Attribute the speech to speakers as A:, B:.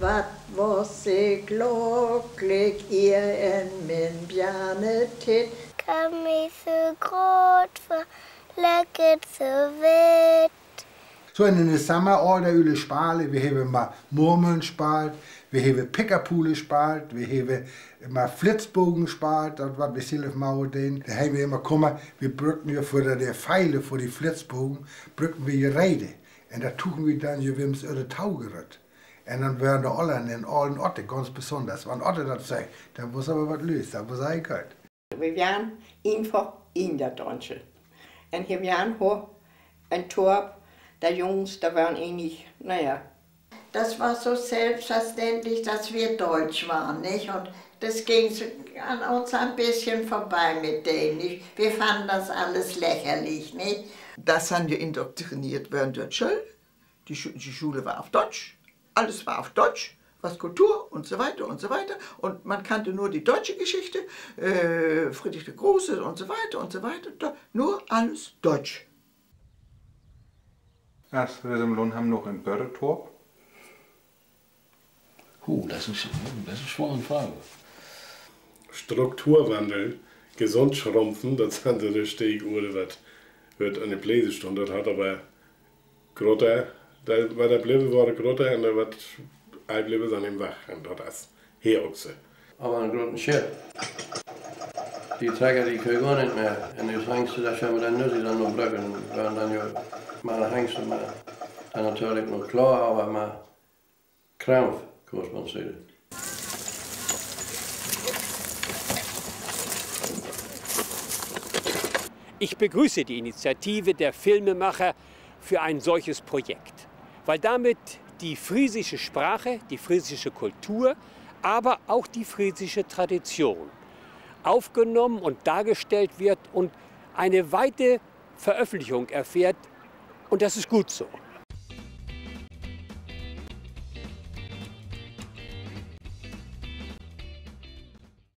A: Wat was ik glücklich ihr in min bjarnetit.
B: Kan mij zo groot voor, lekker zo wit.
C: So in den Sommerorten üle Spale, wir haben mal Murmeln spalt, wir haben Pickerpule spalt, wir haben mal Flitzbogen spalt, das was wir selber machen den. Da haben wir immer kommen, wir brücken hier vor der Pfeile, vor die Flitzbogen, brücken wir hier Reide. Und da tuchen wir dann hier wims öde Taugerät. Und dann werden da alle in den alten Orten ganz besonders. Wenn Orte das sagt, da muss aber was lösen, da muss ich halt.
D: Wir waren einfach in der Deutsche. Und wir waren hier ein Torb. Die Jungs, da waren ähnlich, naja.
A: Das war so selbstverständlich, dass wir Deutsch waren, nicht? Und das ging an uns ein bisschen vorbei mit denen. Wir fanden das alles lächerlich, nicht?
E: Das sind wir indoktriniert worden durch Schule. Die Schule war auf Deutsch. Alles war auf Deutsch, was Kultur und so weiter und so weiter. Und man kannte nur die deutsche Geschichte, Friedrich der Große und so weiter und so weiter. Nur alles Deutsch.
F: Erst wir haben noch in Börretorp.
G: Das ist eine schwere Frage.
H: Strukturwandel, gesund schrumpfen, das sind die Stichworte, was wird eine Bläsestunde hat, aber Grotter, da war der Blöde war der Grotter und da wird ein Blöde sein im Wach und das Herochse.
G: Aber ein großen Schiff. Die Träger, die können gar nicht mehr. Und jetzt hängst du da schon mit der Nüsse dann noch Brücken. Und dann ja, mal hängst du mal. Dann natürlich noch klar, aber mal Krampf, kann man sagen.
I: Ich begrüße die Initiative der Filmemacher für ein solches Projekt, weil damit die friesische Sprache, die friesische Kultur, aber auch die friesische Tradition aufgenommen und dargestellt wird und eine weite Veröffentlichung erfährt. Und das ist gut so.